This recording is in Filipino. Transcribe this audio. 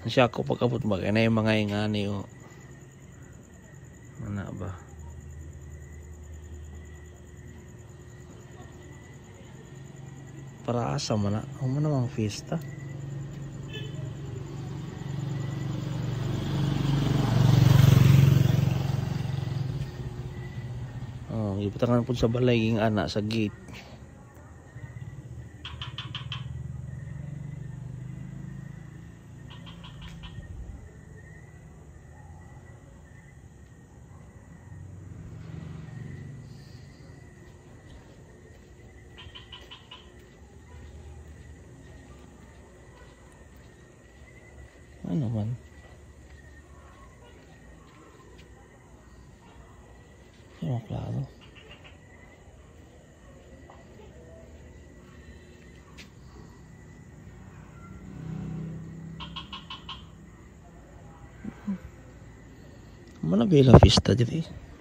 Siya ako pagkabot ba kaya na yung mga ingani o ano ba para asa man na ano namang fiesta ibutangan po sa balay yung anak sa gate. Ano man? Ano klaro? Mana bela fiesta jadi.